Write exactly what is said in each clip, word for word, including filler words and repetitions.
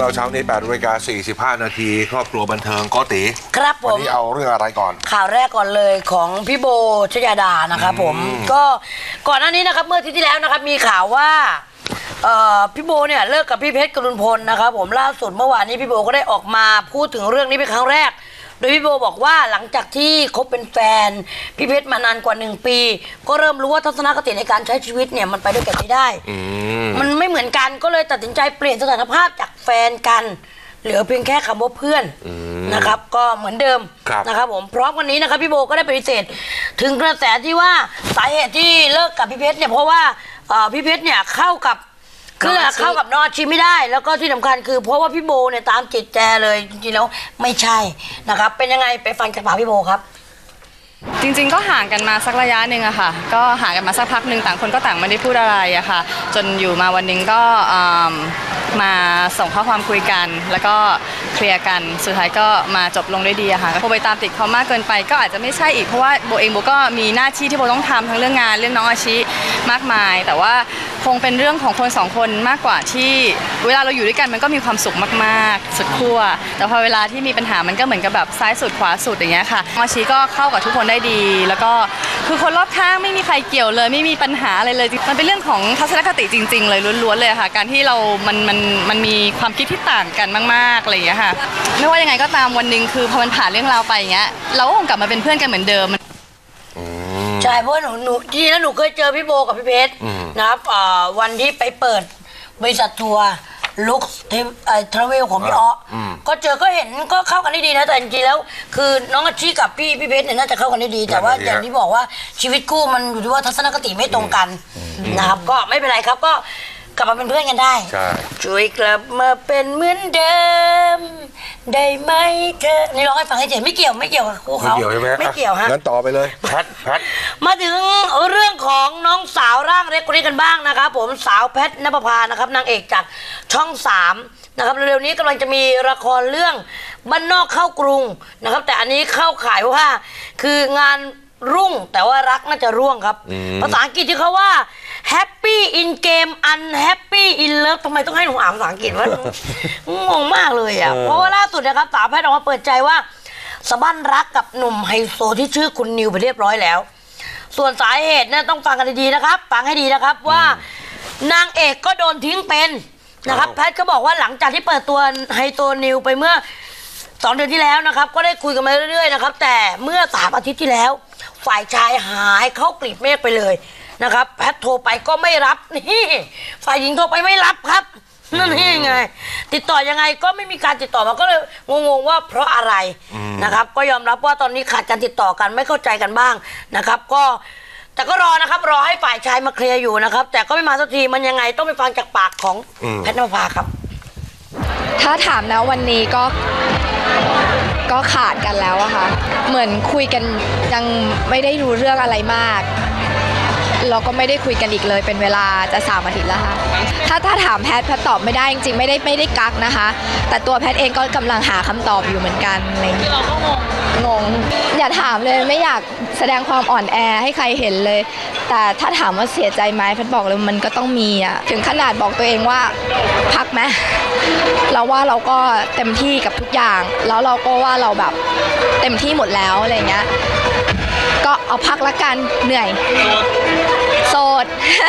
เช้านี้แปดนาฬิกาสี่สิบห้านาทีครอบครัวบันเทิงโกติครับผมวันนี้เอาเรื่องอะไรก่อนข่าวแรกก่อนเลยของพี่โบชยดานะครับผมก็ก่อนหน้านี้นะครับเมื่ออาทิตย์ที่แล้วนะครับมีข่าวว่าพี่โบเนี่ยเลิกกับพี่เพชรกรุณพลนะครับผมล่าสุดเมื่อวานนี้พี่โบก็ได้ออกมาพูดถึงเรื่องนี้เป็นครั้งแรกโดยพี่โบบอกว่าหลังจากที่คบเป็นแฟนพี่เพชรมานานกว่าหนึ่งปีก็เริ่มรู้ว่าทัศนคติในการใช้ชีวิตเนี่ยมันไปด้วยกันไม่ได้มันไม่เหมือนกันก็เลยตัดสินใจเปลี่ยนสถานภาพจากแฟนกันเหลือเพียงแค่คำว่าเพื่อนนะครับก็เหมือนเดิมนะครับผมพร้อมวันนี้นะครับพี่โบก็ได้ปฏิเสธถึงกระแสที่ว่าสาเหตุที่เลิกกับพี่เพชรเนี่ยเพราะว่าพี่เพชรเนี่ยเข้ากับคือเข้ากับน้องอาชีไม่ได้แล้วก็ที่สำคัญคือเพราะว่าพี่โบเนี่ยตามจิตแจเลยจริงๆแล้วไม่ใช่นะครับเป็นยังไงไปฟังจากปากพี่โบครับจริงๆก็ห่างกันมาสักระยะหนึ่งอะค่ะก็ห่างกันมาสักพักหนึ่งต่างคนก็ต่างไม่ได้พูดอะไรอะค่ะจนอยู่มาวันนึงก็มาส่งข้อความคุยกันแล้วก็เคลียร์กันสุดท้ายก็มาจบลงด้วยดีอะค่ะโบไปตามติดเขามากเกินไปก็อาจจะไม่ใช่อีกเพราะว่าโบเองโบก็มีหน้าที่ที่โบต้องทำทั้งเรื่องงานเรื่องน้องอาชีมากมายแต่ว่าคงเป็นเรื่องของคนสองคนมากกว่าที่เวลาเราอยู่ด้วยกันมันก็มีความสุขมากๆสุดขั้วแต่พอเวลาที่มีปัญหามันก็เหมือนกับแบบซ้ายสุดขวาสุดอย่างเงี้ยค่ะน้องอาชีก็เข้ากับทุกคนได้ดีแล้วก็คือคนรอบข้างไม่มีใครเกี่ยวเลยไม่มีปัญหาอะไรเลยมันเป็นเรื่องของทัศนคติจริงๆเลยล้วนๆเลยค่ะการที่เรามันมันมันมีความคิดที่ต่างกันมากๆอะไรอย่างเงี้ยค่ะไม่ว่ายังไงก็ตามวันนึงคือพอมันผ่านเรื่องราวไปอย่างเงี้ยเราก็คงกลับมาเป็นเพื่อนกันเหมือนเดิมใช่เพราะหนูหนูจริงๆแล้วหนูเคยเจอพี่โบกับพี่เพชรนะครับวันที่ไปเปิดบริษัททัวร์ลุคทราเวลของพี่อ๊อก็เจอก็เห็นก็เข้ากันได้ดีนะแต่จริงๆแล้วคือน้องอาชีกับพี่พี่เพชรเนี่ยน่าจะเข้ากันได้ดีแต่ว่าอย่างที่บอกว่าชีวิตคู่มันอยู่ที่ว่าทัศนคติไม่ตรงกันนะครับก็ไม่เป็นไรครับก็กลับมาเป็นเพื่อนกันได้ช่วยกลับมาเป็นเหมือนเดิมได้ไหมเธอนี่ร้องให้ฟังให้เฉยไม่เกี่ยวไม่เกี่ยวกับคู่เขาไม่เกี่ยวฮะงั้นต่อไปเลยแพทแพทมาถึงเรื่องของน้องสาวร่างเล็กคนนี้กันบ้างนะครับผมสาวแพทณปภานะครับนางเอกจากช่องสามนะครับเร็วๆนี้กำลังจะมีละครเรื่องบ้านนอกเข้ากรุงนะครับแต่อันนี้เข้าข่ายว่าคืองานรุ่งแต่ว่ารักน่าจะร่วงครับภาษาอังกฤษที่เขาว่า happy in game unhappy in love ทำไมต้องให้หนูอ่านภาษาอังกฤษวะงงมากเลยอ่ะเพราะว่าล่าสุดนะครับสาวแพทย์ออกมาเปิดใจว่าสะบั้นรักกับหนุ่มไฮโซที่ชื่อคุณนิวไปเรียบร้อยแล้วส่วนสาเหตุเนี่ยต้องฟังกันดีๆนะครับฟังให้ดีนะครับว่านางเอกก็โดนทิ้งเป็นนะครับแพทย์ก็บอกว่าหลังจากที่เปิดตัวไฮโซนิวไปเมื่อสองเดือนที่แล้วนะครับก็ได้คุยกันมาเรื่อยๆนะครับแต่เมื่อสามอาทิตย์ที่แล้วฝ่ายชายหายเข้ากลีบเมฆไปเลยนะครับแพทโทรไปก็ไม่รับนี่ฝ่ายหญิงโทรไปไม่รับครับนั่นนี่ไงติดต่อยังไงก็ไม่มีการติดต่อมาก็เลยงงๆว่าเพราะอะไรนะครับก็ยอมรับว่าตอนนี้ขาดการติดต่อกันไม่เข้าใจกันบ้างนะครับก็แต่ก็รอนะครับรอให้ฝ่ายชายมาเคลียร์อยู่นะครับแต่ก็ไม่มาสักทีมันยังไงต้องไปฟังจากปากของแพทณปภาครับถ้าถามนะวันนี้ก็ก็ขาดกันแล้วอะค่ะเหมือนคุยกันยังไม่ได้รู้เรื่องอะไรมากเราก็ไม่ได้คุยกันอีกเลยเป็นเวลาจะสามอาทิตย์แล้วค่ะถ้าถ้าถามแพทย์แพทย์ตอบไม่ได้จริงๆไม่ได้ไม่ได้กักนะคะแต่ตัวแพทย์เองก็กำลังหาคำตอบอยู่เหมือนกันอะไรอย่างเงี้ยเราก็งงงงอย่าถามเลยไม่อยากแสดงความอ่อนแอให้ใครเห็นเลยแต่ถ้าถามว่าเสียใจไหมแพทย์บอกเลยมันก็ต้องมีอะถึงขนาดบอกตัวเองว่าพักไหมเราว่าเราก็เต็มที่กับทุกอย่างแล้วเราก็ว่าเราแบบเต็มที่หมดแล้วอะไรเงี้ยก็เอาพักละกันเหนื่อยโสด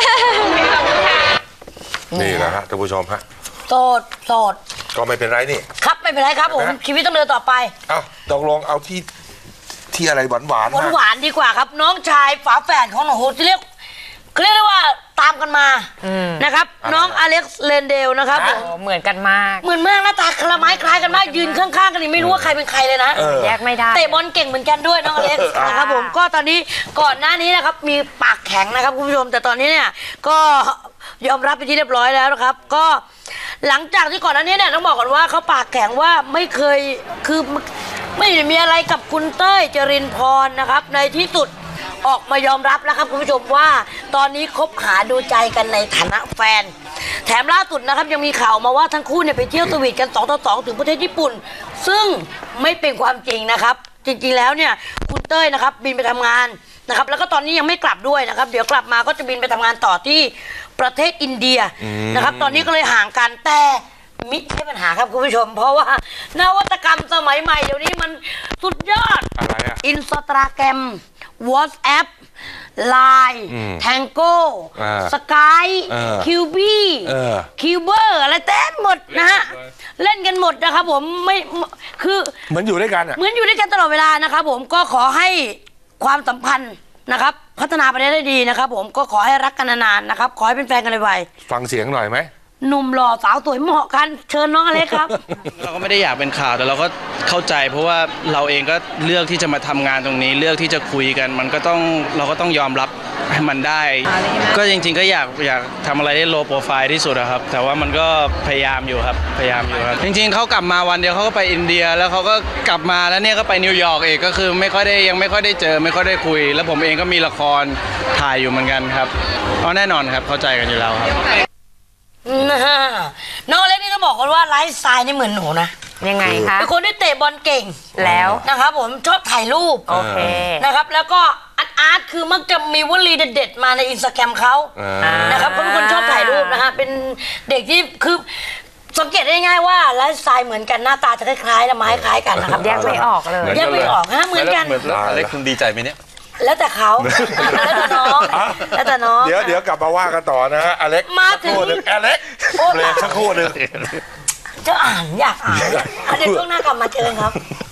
นี่แหละฮะท่านผู้ชมฮะโสดโสดก็ไม่เป็นไรนี่ครับไม่เป็นไรครับผมชีวิตต้องเดินต่อไปเอ้าตกลงเอาที่ที่อะไรหวานหวานหวานหวานดีกว่าครับน้องชายฝาแฝดของหนูที่เรียกเรียกได้ว่าตามกันมานะครับน้องอเล็กซ์เลนเดลนะครับเหมือนกันมากเหมือนมากหน้าตาคละไม้คล้ายกันมากยืนข้างๆกันนี่ไม่รู้ว่าใครเป็นใครเลยนะแยกไม่ได้เตะบอลเก่งเหมือนกันด้วยน้องอเล็กซ์นะครับผมก็ตอนนี้ก่อนหน้านี้นะครับมีปากแข็งนะครับคุณผู้ชมแต่ตอนนี้เนี่ยก็ยอมรับไปที่เรียบร้อยแล้วนะครับก็หลังจากที่ก่อนหน้านี้เนี่ยต้องบอกก่อนว่าเขาปากแข็งว่าไม่เคยคือไม่ได้มีอะไรกับคุณเต้ยจรินพรนะครับในที่สุดออกมายอมรับแล้วครับคุณผู้ชมว่าตอนนี้คบหาดูใจกันในฐานะแฟนแถมล่าสุดนะครับยังมีข่าวมาว่าทั้งคู่เนี่ยไปเที่ยวสวีทกันสองต่อสองถึงประเทศญี่ปุ่นซึ่งไม่เป็นความจริงนะครับจริงๆแล้วเนี่ยคุณเต้ยนะครับบินไปทำงานนะครับแล้วก็ตอนนี้ยังไม่กลับด้วยนะครับเดี๋ยวกลับมาก็จะบินไปทำงานต่อที่ประเทศอินเดียนะครับตอนนี้ก็เลยห่างกันแต่มิใช่ปัญหาครับคุณผู้ชม เพราะว่านวัตกรรมสมัยใหม่เดี๋ยวนี้มันสุดยอดอะไรอ่ะอินสตาแกรม WhatsApp ไลน์อืมแทงโก้อ่าสกายเออคิวบี้เออคิวเบอร์อะไรเต็มหมดนะฮะ เล่นกันหมดนะครับผมไม่คือเหมือนอยู่ด้วยกันอ่ะเหมือนอยู่ด้วยกันตลอดเวลานะครับผมก็ขอให้ความสัมพันธ์นะครับพัฒนาไปได้ดีนะครับผมก็ขอให้รักกันนานๆนะครับขอให้เป็นแฟนกันไวฟังเสียงหน่อยไหมๆหนุ่มหล่อสาวสวยเหมาะกันเชิญน้องอเล็กครับเราก็ไม่ได้อยากเป็นข่าวแต่เราก็เข้าใจ เพราะว่าเราเองก็เลือกที่จะมาทำงานตรงนี้เลือกที่จะคุยกัน มันก็ต้องเราก็ต้องยอมรับให้มันได้ ก็จริงๆก็อยากอยากทำอะไรได้โลโปรไฟล์ที่สุดอะครับ แต่ว่ามันก็พยายามอยู่ครับพยายามอยู่ครับจริงๆเขากลับมาวันเดียวเขาก็ไปอินเดียแล้วเขาก็กลับมาแล้วเนี่ยก็ไปนิวยอร์กเองก็คือไม่ค่อยได้ยังไม่ค่อยได้เจอไม่ค่อยได้คุย แล้วผมเองก็มีละครถ่ายอยู่เหมือนกันครับก็แน่นอนครับเข้าใจกันอยู่แล้วครับนะฮะน้องอเล็กนี่ต้องบอกกันว่าไลฟ์สไตล์นี่เหมือนหนูนะยังไงคะเป็นคนที่เตะบอลเก่งแล้วนะครับผมชอบถ่ายรูปโอเคนะครับแล้วก็อาร์ตอาร์ตคือมักจะมีวลีเด็ดๆมาในอินสตาแกรมเขาอ่านะครับเขาเป็นคนชอบถ่ายรูปนะฮะเป็นเด็กที่คือสังเกตได้ง่ายว่าไลฟ์สไตล์เหมือนกันหน้าตาจะคล้ายๆและไม้คล้ายกันนะครับแยกไม่ออกเลยแยกไม่ออกฮะเหมือนกันเหมือนแล้วอเล็กคุณดีใจไหมเนี่ยแล้วแต่เขาแล้วแต่น้องแล้วแต่น้องเดี๋ยวเดี๋ยวกลับมาว่ากันต่อนะฮะอเล็กมาถึงสักครู่หนึ่งอเล็กโอ้เบรกสักครู่หนึ่งจะอ่านอยากอ่านอ่ะเดี๋ยวช่วงหน้ากลับมาเจอกันครับ